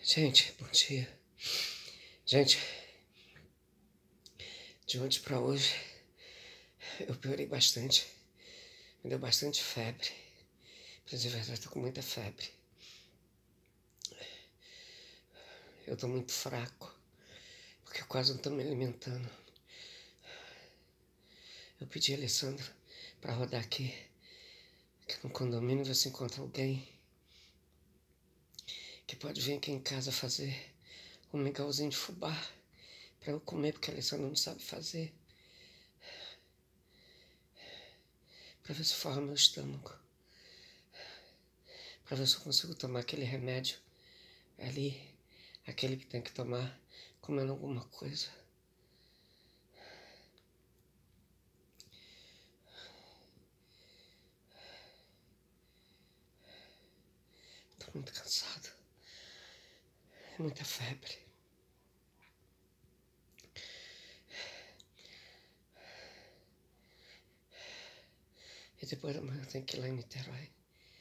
Gente, bom dia. Gente, de ontem pra hoje eu piorei bastante. Me deu bastante febre. Pra dizer a verdade, tô com muita febre. Eu tô muito fraco, porque eu quase não tô me alimentando. Eu pedi a Alessandra pra rodar aqui, que no condomínio ver se encontra alguém que pode vir aqui em casa fazer um mingauzinho de fubá pra eu comer, porque a Alessandra não sabe fazer. Pra ver se forra meu estômago. Pra ver se eu consigo tomar aquele remédio ali, aquele que tem que tomar comendo alguma coisa. Tô muito cansado. É muita febre. E depois da manhã eu tenho que ir lá em Niterói.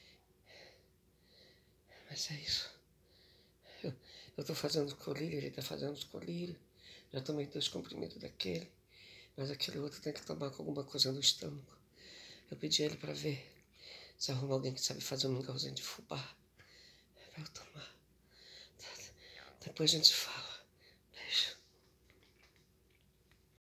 Mas é isso. Eu tô fazendo os colírios, ele tá fazendo os colírios. Já tomei 2 comprimidos daquele. Mas aquele outro tem que tomar com alguma coisa no estômago. Eu pedi a ele pra ver se arruma alguém que sabe fazer um mingauzinho de fubá pra eu tomar. Depois a gente fala.